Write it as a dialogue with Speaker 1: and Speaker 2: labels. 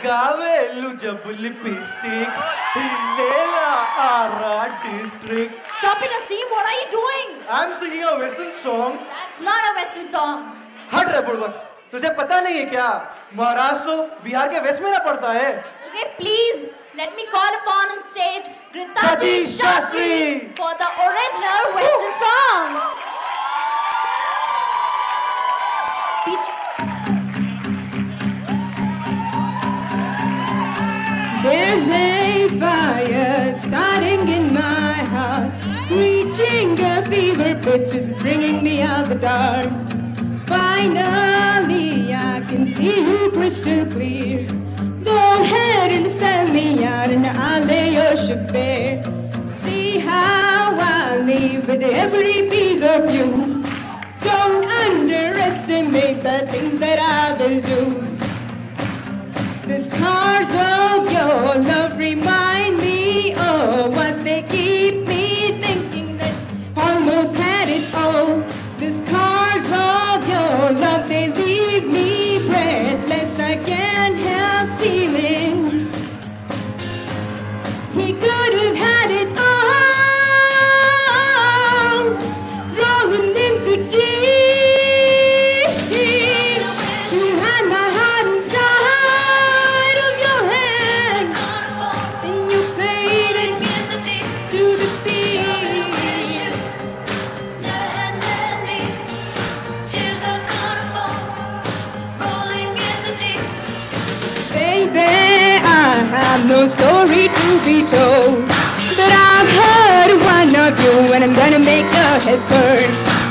Speaker 1: लगावेलू जब लिपस्टिक हिलेला आरा district.
Speaker 2: Stop it, Asim. What are you doing?
Speaker 1: I'm singing a western song.
Speaker 2: That's not a western song.
Speaker 1: हट रे बुड़बक, तुझे पता नहीं है क्या? महाराष्ट्र तो बिहार के वेस्ट में ना पड़ता है.
Speaker 2: Okay, please let me call upon on stage Gritaji Shastri for the original western song.
Speaker 3: There's a fire starting in my heart, reaching a fever pitch, it's bringing me out the dark. Finally, I can see you crystal clear. Go ahead and sell me out and I'll lay your ship bare. See how I live with every piece of you. Don't underestimate the things that I will do. The scars of your love remind me of what they keep me thinking that almost had it all. The scars of your love, they leave me breathless. I can't help feeling we could have had it all, rolling into deep. You had my heart inside of your hand, and you played it to the beat. Baby, I have no story to be told, but I've heard one of you and I'm gonna make your head burn.